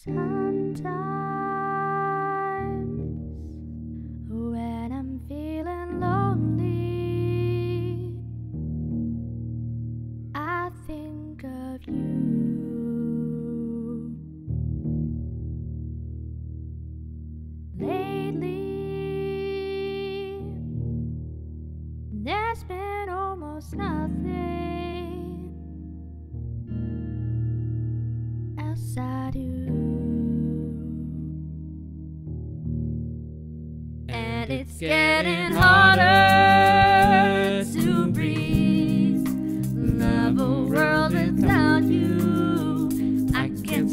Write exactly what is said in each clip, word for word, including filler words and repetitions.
Sometimes when I'm feeling lonely, I think of you. Lately, there's been almost nothing else I do. And it's getting harder to breathe. Love a world without you. I can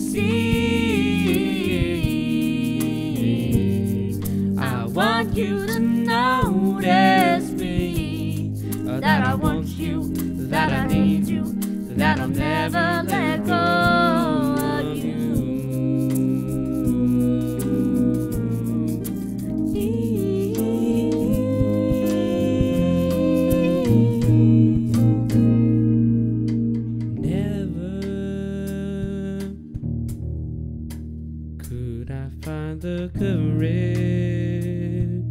see. I want you to notice me. That I want you, that I need you, that I'll never let go of you. Could I find the courage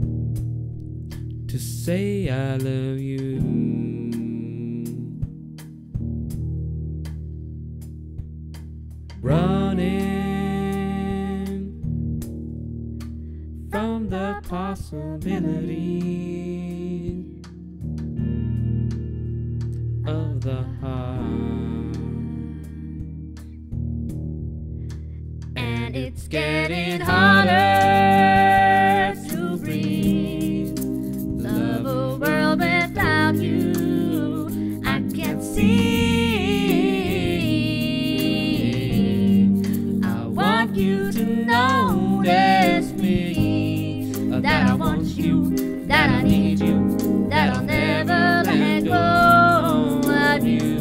to say I love you? Running from the possibility of the heart. And it's getting harder to breathe. Love a world without you. I can see. I want you to notice me. That I want you, that I need you, that I'll never let go of you.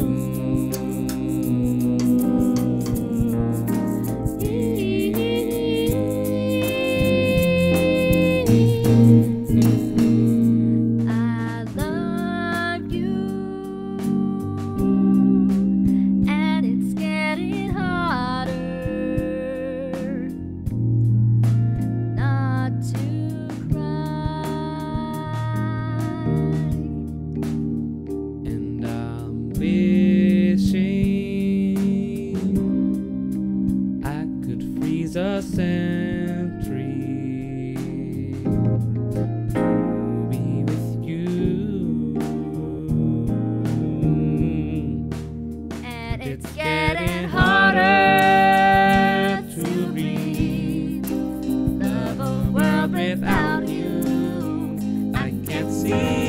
Wishing I could freeze a century to be with you. And it's getting harder to breathe. Love a world without you. I can't see.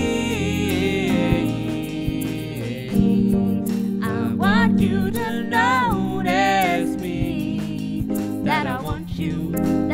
You to notice me, that I want you.